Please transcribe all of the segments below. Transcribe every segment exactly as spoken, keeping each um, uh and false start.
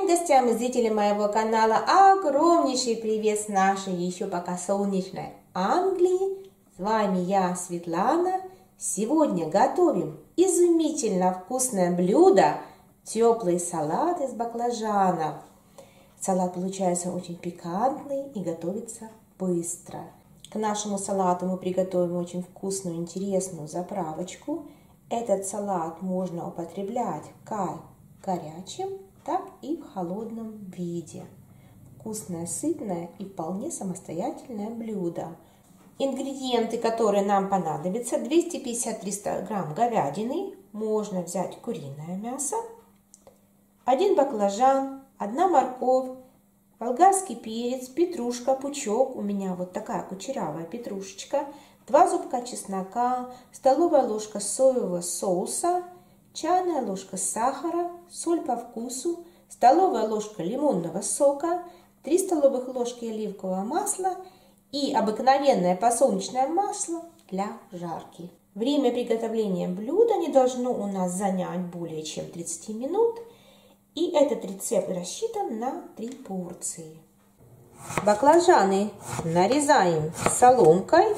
Всем гостям и зрителям моего канала огромнейший привет с нашей еще пока солнечной Англии. С вами я, Светлана. Сегодня готовим изумительно вкусное блюдо – теплый салат из баклажанов. Салат получается очень пикантный и готовится быстро. К нашему салату мы приготовим очень вкусную, интересную заправочку. Этот салат можно употреблять как горячим, так и в холодном виде. Вкусное, сытное и вполне самостоятельное блюдо. Ингредиенты, которые нам понадобятся: двести пятьдесят — триста грамм говядины, можно взять куриное мясо, один баклажан, одна морковь, болгарский перец, петрушка, пучок, у меня вот такая кучерявая петрушечка, два зубка чеснока, столовая ложка соевого соуса, чайная ложка сахара, соль по вкусу, столовая ложка лимонного сока, три столовых ложки оливкового масла и обыкновенное подсолнечное масло для жарки. Время приготовления блюда не должно у нас занять более чем тридцать минут. И этот рецепт рассчитан на три порции. Баклажаны нарезаем соломкой.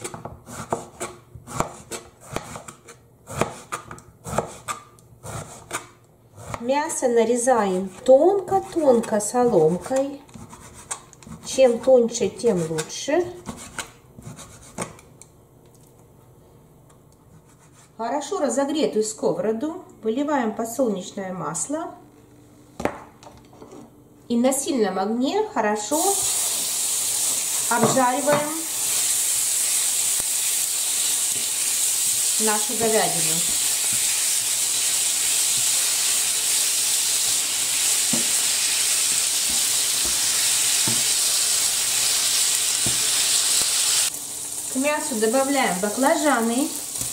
Мясо нарезаем тонко-тонко соломкой. Чем тоньше, тем лучше. Хорошо разогретую сковороду выливаем подсолнечное масло. И на сильном огне хорошо обжариваем нашу говядину. К мясу добавляем баклажаны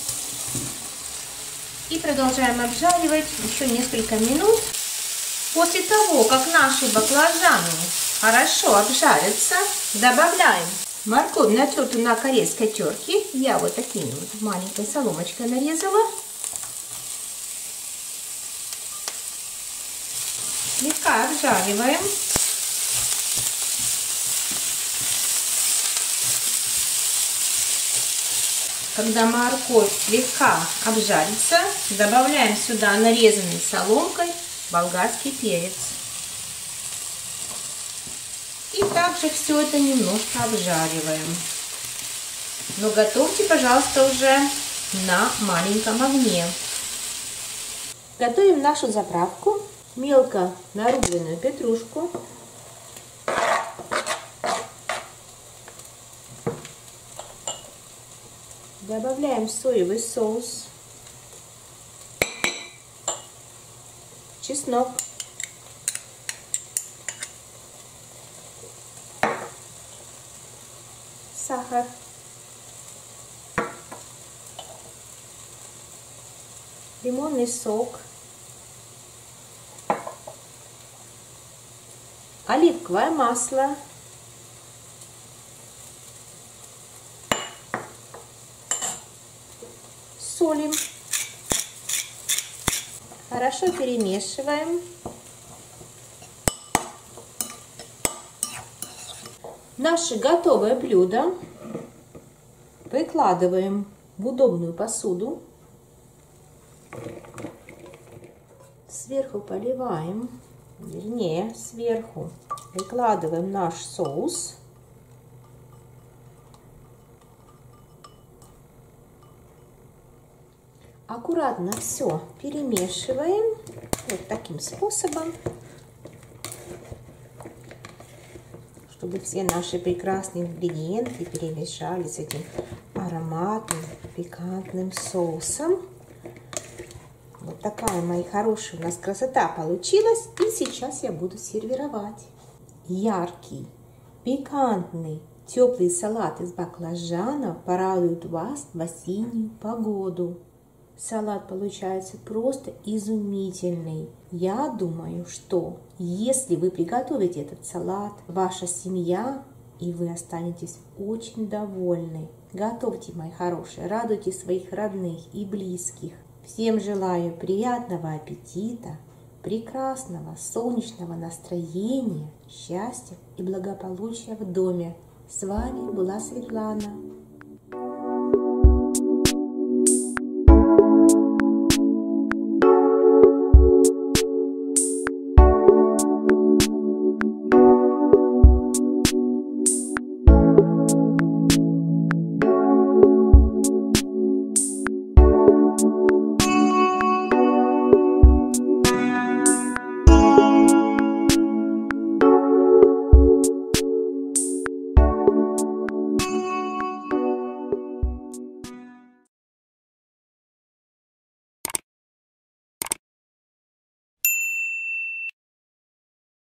и продолжаем обжаривать еще несколько минут. После того, как наши баклажаны хорошо обжарятся, добавляем морковь, натертую на корейской терке. Я вот такими вот маленькой соломочкой нарезала. Слегка обжариваем. Когда морковь слегка обжарится, добавляем сюда нарезанный соломкой болгарский перец. И также все это немножко обжариваем. Но готовьте, пожалуйста, уже на маленьком огне. Готовим нашу заправку. Мелко нарубленную петрушку. Добавляем соевый соус. Чеснок, сахар, лимонный сок, оливковое масло, солим. Хорошо перемешиваем. Наше готовое блюдо выкладываем в удобную посуду. Сверху поливаем, вернее, сверху выкладываем наш соус. Аккуратно все перемешиваем вот таким способом, чтобы все наши прекрасные ингредиенты перемешались с этим ароматным пикантным соусом. Вот такая, мои хорошие, у нас красота получилась. И сейчас я буду сервировать. Яркий, пикантный, теплый салат из баклажанов порадует вас в осеннюю погоду. Салат получается просто изумительный. Я думаю, что если вы приготовите этот салат, ваша семья и вы останетесь очень довольны. Готовьте, мои хорошие, радуйте своих родных и близких. Всем желаю приятного аппетита, прекрасного солнечного настроения, счастья и благополучия в доме. С вами была Светлана.